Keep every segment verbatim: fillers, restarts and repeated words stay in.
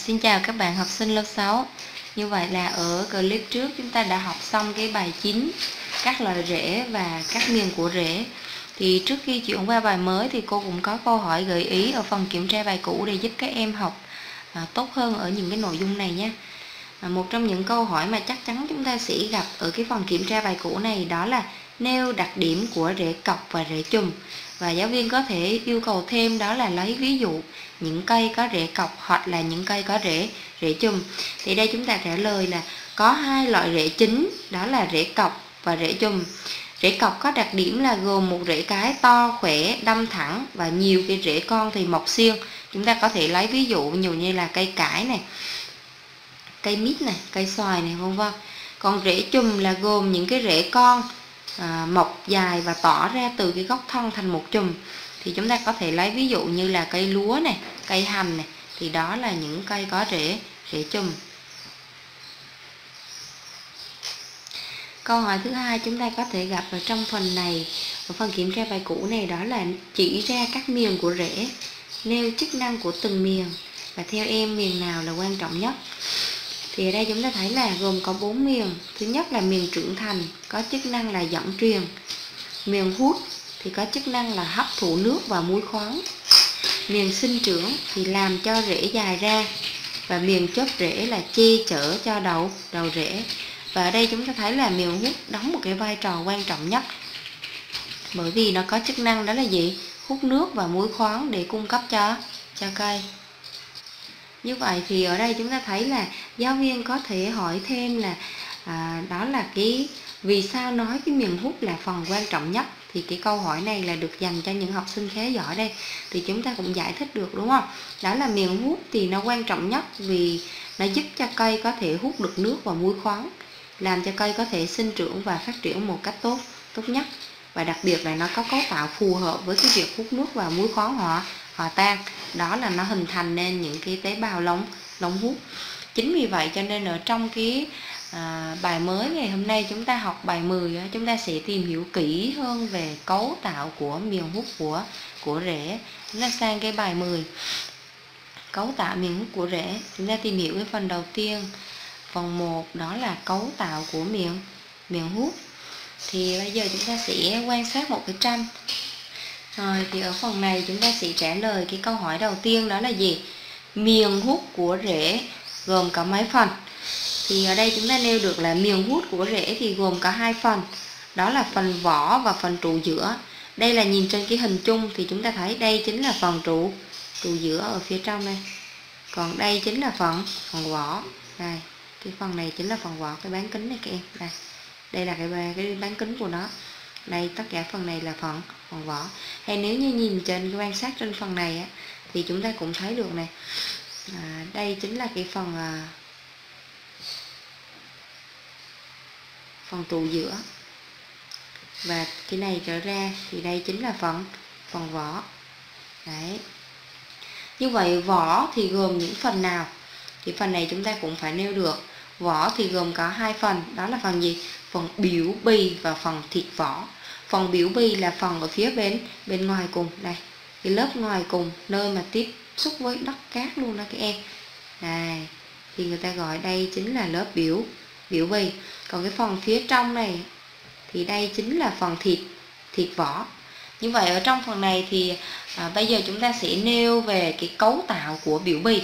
Xin chào các bạn học sinh lớp sáu. Như vậy là ở clip trước chúng ta đã học xong cái bài chín các loại rễ và các miền của rễ. Thì trước khi chuyển qua bài mới thì cô cũng có câu hỏi gợi ý ở phần kiểm tra bài cũ để giúp các em học à, tốt hơn ở những cái nội dung này nhé. À, một trong những câu hỏi mà chắc chắn chúng ta sẽ gặp ở cái phần kiểm tra bài cũ này đó là nêu đặc điểm của rễ cọc và rễ chùm. Và giáo viên có thể yêu cầu thêm đó là lấy ví dụ những cây có rễ cọc hoặc là những cây có rễ rễ chùm. Thì đây chúng ta trả lời là có hai loại rễ chính, đó là rễ cọc và rễ chùm. Rễ cọc có đặc điểm là gồm một rễ cái to, khỏe, đâm thẳng và nhiều cái rễ con thì mọc xiên. Chúng ta có thể lấy ví dụ nhiều như là cây cải này, cây mít này, cây xoài này, vân vân. Còn rễ chùm là gồm những cái rễ con à, mọc dài và tỏ ra từ cái gốc thân thành một chùm. Thì chúng ta có thể lấy ví dụ như là cây lúa này, cây hành này, thì đó là những cây có rễ rễ chùm. Câu hỏi thứ hai chúng ta có thể gặp ở trong phần này, ở phần kiểm tra bài cũ này, đó là chỉ ra các miền của rễ, nêu chức năng của từng miền và theo em miền nào là quan trọng nhất. Thì ở đây chúng ta thấy là gồm có bốn miền. Thứ nhất là miền trưởng thành, có chức năng là dẫn truyền. Miền hút thì có chức năng là hấp thụ nước và muối khoáng. Miền sinh trưởng thì làm cho rễ dài ra. Và miền chóp rễ là che chở cho đầu đầu rễ. Và ở đây chúng ta thấy là miền hút đóng một cái vai trò quan trọng nhất, bởi vì nó có chức năng đó là gì? Hút nước và muối khoáng để cung cấp cho cho cây. Như vậy thì ở đây chúng ta thấy là giáo viên có thể hỏi thêm là à, đó là cái vì sao nói cái miền hút là phần quan trọng nhất. Thì cái câu hỏi này là được dành cho những học sinh khá giỏi đây. Thì chúng ta cũng giải thích được, đúng không? Đó là miền hút thì nó quan trọng nhất vì nó giúp cho cây có thể hút được nước và muối khoáng, làm cho cây có thể sinh trưởng và phát triển một cách tốt tốt nhất. Và đặc biệt là nó có cấu tạo phù hợp với cái việc hút nước và muối khoáng hòa hòa tan, đó là nó hình thành nên những cái tế bào lông lông hút. Chính vì vậy cho nên ở trong cái à, bài mới ngày hôm nay chúng ta học bài mười, chúng ta sẽ tìm hiểu kỹ hơn về cấu tạo của miền hút của của rễ. Chúng ta sang cái bài mười, cấu tạo miền hút của rễ. Chúng ta tìm hiểu cái phần đầu tiên, phần một, đó là cấu tạo của miền miền hút. Thì bây giờ chúng ta sẽ quan sát một cái tranh. Rồi thì ở phần này chúng ta sẽ trả lời cái câu hỏi đầu tiên, đó là gì? Miền hút của rễ gồm có mấy phần? Thì ở đây chúng ta nêu được là miền hút của rễ thì gồm có hai phần, đó là phần vỏ và phần trụ giữa. Đây là nhìn trên cái hình chung thì chúng ta thấy đây chính là phần trụ trụ giữa ở phía trong đây. Còn đây chính là phần phần vỏ. Đây, cái phần này chính là phần vỏ, cái bán kính này các em. Đây. Đây là cái cái bán kính của nó. Đây, tất cả phần này là phần phần vỏ. Hay nếu như nhìn trên quan sát trên phần này á, thì chúng ta cũng thấy được này. À, đây chính là cái phần à, phần trụ giữa. Và cái này trở ra thì đây chính là phần phần vỏ. Đấy. Như vậy vỏ thì gồm những phần nào? Thì phần này chúng ta cũng phải nêu được. Vỏ thì gồm có hai phần, đó là phần gì? Phần biểu bì và phần thịt vỏ. Phần biểu bì là phần ở phía bên bên ngoài cùng, đây, cái lớp ngoài cùng, nơi mà tiếp xúc với đất cát luôn đó các em. Đây, thì người ta gọi đây chính là lớp biểu biểu bì. Còn cái phần phía trong này thì đây chính là phần thịt thịt vỏ. Như vậy ở trong phần này thì à, bây giờ chúng ta sẽ nêu về cái cấu tạo của biểu bì.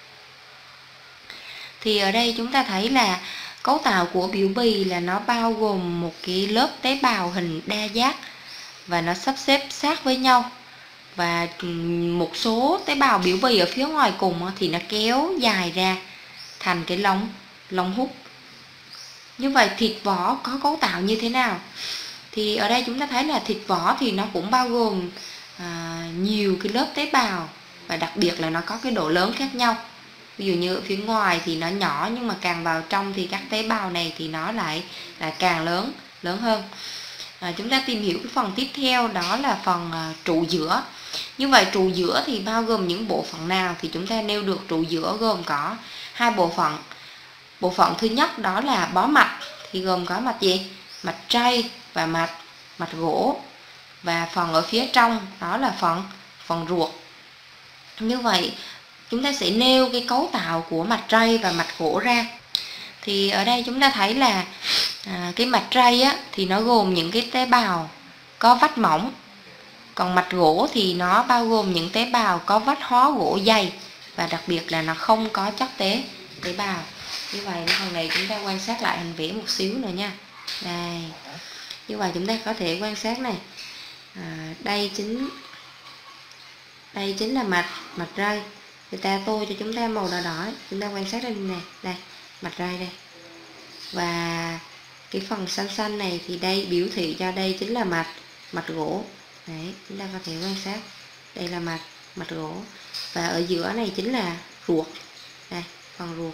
Thì ở đây chúng ta thấy là cấu tạo của biểu bì là nó bao gồm một cái lớp tế bào hình đa giác và nó sắp xếp sát với nhau. Và một số tế bào biểu bì ở phía ngoài cùng thì nó kéo dài ra thành cái lông lông hút. Như vậy thịt vỏ có cấu tạo như thế nào? Thì ở đây chúng ta thấy là thịt vỏ thì nó cũng bao gồm à, nhiều cái lớp tế bào và đặc biệt là nó có cái độ lớn khác nhau. Ví dụ như ở phía ngoài thì nó nhỏ, nhưng mà càng vào trong thì các tế bào này thì nó lại là càng lớn lớn hơn. À, chúng ta tìm hiểu cái phần tiếp theo, đó là phần à, trụ giữa. Như vậy trụ giữa thì bao gồm những bộ phận nào? Thì chúng ta nêu được trụ giữa gồm có hai bộ phận. Bộ phận thứ nhất đó là bó mạch, thì gồm có mạch gì? Mạch tray và mạch mạch gỗ. Và phần ở phía trong đó là phần phần ruột. Như vậy chúng ta sẽ nêu cái cấu tạo của mạch rây và mạch gỗ ra. Thì ở đây chúng ta thấy là à, cái mạch rây á, thì nó gồm những cái tế bào có vách mỏng, còn mạch gỗ thì nó bao gồm những tế bào có vách hóa gỗ dày, và đặc biệt là nó không có chất tế tế bào. Như vậy phần này chúng ta quan sát lại hình vẽ một xíu nữa nha. Đây, như vậy chúng ta có thể quan sát này, à, đây chính đây chính là mạch mạch rây. Người ta tô cho chúng ta màu đỏ đỏ, chúng ta quan sát đây này, đây mạch rây đây, và cái phần xanh xanh này thì đây biểu thị cho đây chính là mạch mạch gỗ. Đấy, chúng ta có thể quan sát đây là mạch mạch gỗ, và ở giữa này chính là ruột, đây phần ruột.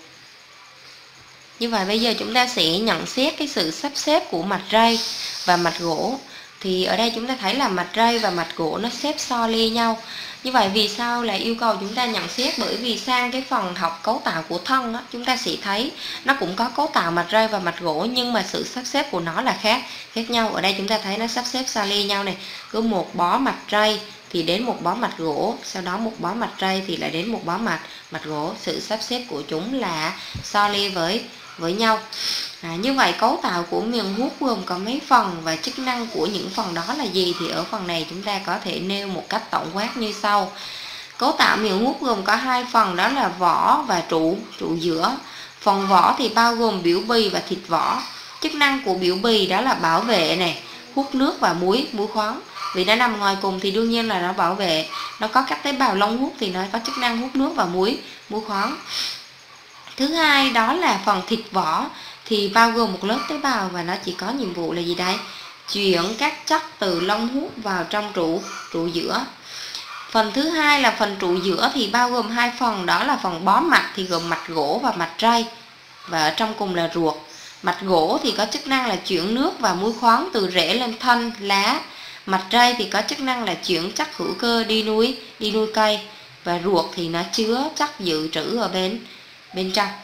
Như vậy bây giờ chúng ta sẽ nhận xét cái sự sắp xếp của mạch rây và mạch gỗ. Thì ở đây chúng ta thấy là mạch rây và mạch gỗ nó xếp so lê nhau. Như vậy vì sao lại yêu cầu chúng ta nhận xét? Bởi vì sang cái phần học cấu tạo của thân á, chúng ta sẽ thấy nó cũng có cấu tạo mạch rây và mạch gỗ, nhưng mà sự sắp xếp của nó là khác khác nhau. Ở đây chúng ta thấy nó sắp xếp so lê nhau này, cứ một bó mạch rây thì đến một bó mạch gỗ, sau đó một bó mạch rây thì lại đến một bó mạch mạch gỗ. Sự sắp xếp của chúng là so lê với với nhau. À, như vậy cấu tạo của miền hút gồm có mấy phần và chức năng của những phần đó là gì, thì ở phần này chúng ta có thể nêu một cách tổng quát như sau. Cấu tạo miền hút gồm có hai phần, đó là vỏ và trụ trụ giữa. Phần vỏ thì bao gồm biểu bì và thịt vỏ. Chức năng của biểu bì đó là bảo vệ này, hút nước và muối muối khoáng. Vì nó nằm ngoài cùng thì đương nhiên là nó bảo vệ. Nó có các tế bào lông hút thì nó có chức năng hút nước và muối muối khoáng. Thứ hai đó là phần thịt vỏ, thì bao gồm một lớp tế bào và nó chỉ có nhiệm vụ là gì đây? Chuyển các chất từ lông hút vào trong trụ trụ giữa. Phần thứ hai là phần trụ giữa thì bao gồm hai phần, đó là phần bó mạch thì gồm mạch gỗ và mạch rây, và ở trong cùng là ruột. Mạch gỗ thì có chức năng là chuyển nước và muối khoáng từ rễ lên thân lá. Mạch rây thì có chức năng là chuyển chất hữu cơ đi nuôi đi nuôi cây, và ruột thì nó chứa chất dự trữ ở bên bên trong.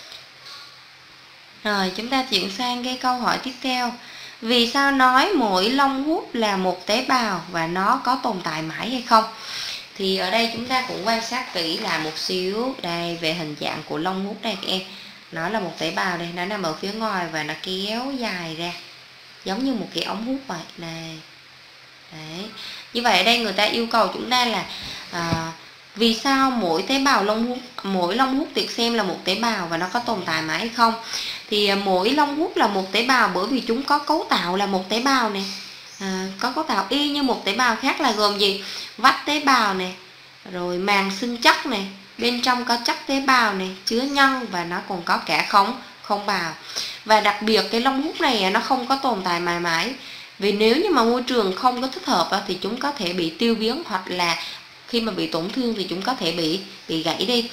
Rồi chúng ta chuyển sang cái câu hỏi tiếp theo. Vì sao nói mỗi lông hút là một tế bào và nó có tồn tại mãi hay không? Thì ở đây chúng ta cũng quan sát kỹ lại một xíu. Đây, về hình dạng của lông hút đây các em. Nó là một tế bào đây, nó nằm ở phía ngoài và nó kéo dài ra, giống như một cái ống hút vậy. Đây. Đấy. Như vậy ở đây người ta yêu cầu chúng ta là à, vì sao mỗi tế bào lông hút, mỗi lông hút được xem là một tế bào và nó có tồn tại mãi hay không? Thì mỗi lông hút là một tế bào bởi vì chúng có cấu tạo là một tế bào này, à, có cấu tạo y như một tế bào khác, là gồm gì? Vách tế bào này, rồi màng xưng chất này, bên trong có chất tế bào này, chứa nhân, và nó còn có cả không không bào. Và đặc biệt cái lông hút này nó không có tồn tại mãi mãi. Vì nếu như mà môi trường không có thích hợp thì chúng có thể bị tiêu biến, hoặc là khi mà bị tổn thương thì chúng có thể bị bị gãy đi.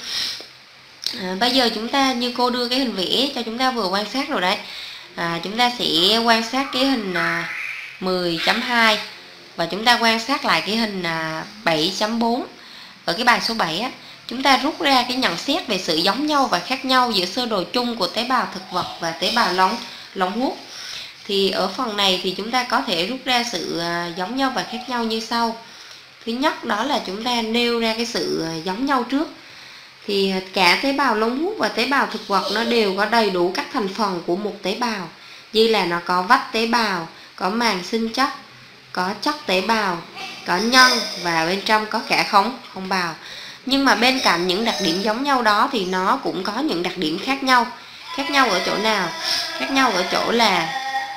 À, bây giờ chúng ta như cô đưa cái hình vẽ cho chúng ta vừa quan sát rồi đấy. À, chúng ta sẽ quan sát cái hình à, mười chấm hai và chúng ta quan sát lại cái hình à, bảy chấm bốn. Ở cái bài số bảy á, chúng ta rút ra cái nhận xét về sự giống nhau và khác nhau giữa sơ đồ chung của tế bào thực vật và tế bào lông lông hút. Thì ở phần này thì chúng ta có thể rút ra sự à, giống nhau và khác nhau như sau. Thứ nhất đó là chúng ta nêu ra cái sự giống nhau trước. Thì cả tế bào lông hút và tế bào thực vật nó đều có đầy đủ các thành phần của một tế bào. Như là nó có vách tế bào, có màng sinh chất, có chất tế bào, có nhân, và bên trong có cả không không bào. Nhưng mà bên cạnh những đặc điểm giống nhau đó thì nó cũng có những đặc điểm khác nhau. Khác nhau ở chỗ nào? Khác nhau ở chỗ là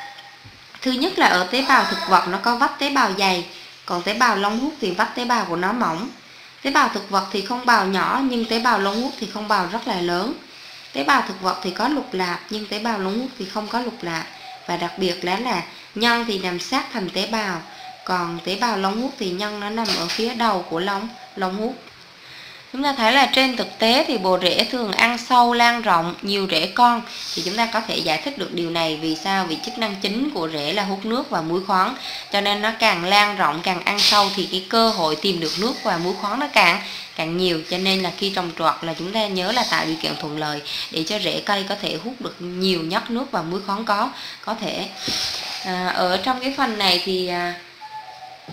thứ nhất là ở tế bào thực vật nó có vách tế bào dày, còn tế bào lông hút thì vách tế bào của nó mỏng. Tế bào thực vật thì không bào nhỏ, nhưng tế bào lông hút thì không bào rất là lớn. Tế bào thực vật thì có lục lạp, nhưng tế bào lông hút thì không có lục lạp. Và đặc biệt là là nhân thì nằm sát thành tế bào, còn tế bào lông hút thì nhân nó nằm ở phía đầu của lông lông hút. Chúng ta thấy là trên thực tế thì bộ rễ thường ăn sâu, lan rộng, nhiều rễ con. Thì chúng ta có thể giải thích được điều này. Vì sao? Vì chức năng chính của rễ là hút nước và muối khoáng. Cho nên nó càng lan rộng, càng ăn sâu thì cái cơ hội tìm được nước và muối khoáng nó càng càng nhiều. Cho nên là khi trồng trọt là chúng ta nhớ là tạo điều kiện thuận lợi để cho rễ cây có thể hút được nhiều nhất nước và muối khoáng có có thể. À, ở trong cái phần này thì à,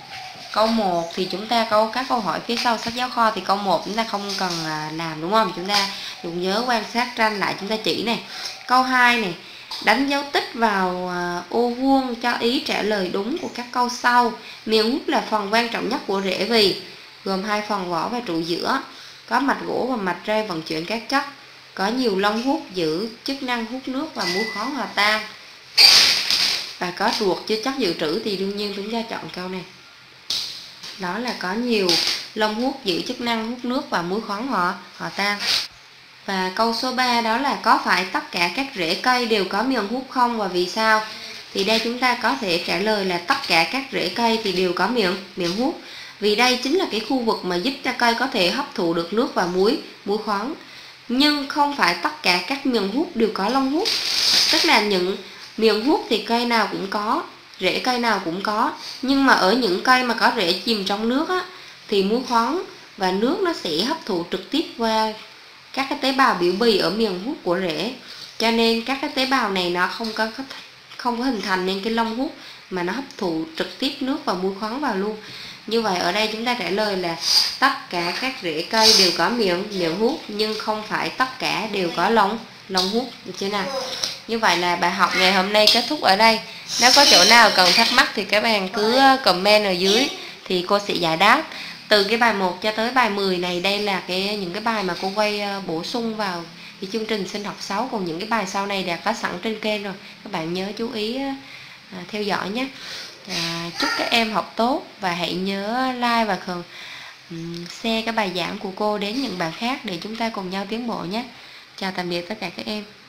Câu một thì chúng ta câu các câu hỏi phía sau sách giáo khoa thì câu một chúng ta không cần làm đúng không? Chúng ta dùng nhớ quan sát tranh lại chúng ta chỉ này. Câu hai này, đánh dấu tích vào ô vuông cho ý trả lời đúng của các câu sau. Miệng hút là phần quan trọng nhất của rễ vì gồm hai phần vỏ và trụ giữa, có mạch gỗ và mạch rây vận chuyển các chất, có nhiều lông hút giữ chức năng hút nước và muối khoáng hòa tan, và có ruột chứa chất dự trữ. Thì đương nhiên chúng ta chọn câu này. Đó là có nhiều lông hút giữ chức năng hút nước và muối khoáng hòa hòa tan. Và câu số ba đó là có phải tất cả các rễ cây đều có miệng hút không và vì sao? Thì đây chúng ta có thể trả lời là tất cả các rễ cây thì đều có miệng miệng hút. Vì đây chính là cái khu vực mà giúp cho cây có thể hấp thụ được nước và muối, muối khoáng. Nhưng không phải tất cả các miệng hút đều có lông hút. Tức là những miệng hút thì cây nào cũng có, rễ cây nào cũng có. Nhưng mà ở những cây mà có rễ chìm trong nước á, thì muối khoáng và nước nó sẽ hấp thụ trực tiếp qua các cái tế bào biểu bì ở miệng hút của rễ. Cho nên các cái tế bào này nó không có không có hình thành nên cái lông hút, mà nó hấp thụ trực tiếp nước và muối khoáng vào luôn. Như vậy ở đây chúng ta trả lời là tất cả các rễ cây đều có miệng miệng hút, nhưng không phải tất cả đều có lông lông hút, được chưa nào? Như vậy là bài học ngày hôm nay kết thúc ở đây. Nếu có chỗ nào cần thắc mắc thì các bạn cứ comment ở dưới thì cô sẽ giải đáp. Từ cái bài một cho tới bài mười này, đây là cái những cái bài mà cô quay bổ sung vào cái chương trình sinh học sáu. Còn những cái bài sau này đã có sẵn trên kênh rồi, các bạn nhớ chú ý à, theo dõi nhé. À, chúc các em học tốt và hãy nhớ like và um, share cái bài giảng của cô đến những bạn khác để chúng ta cùng nhau tiến bộ nhé. Chào tạm biệt tất cả các em.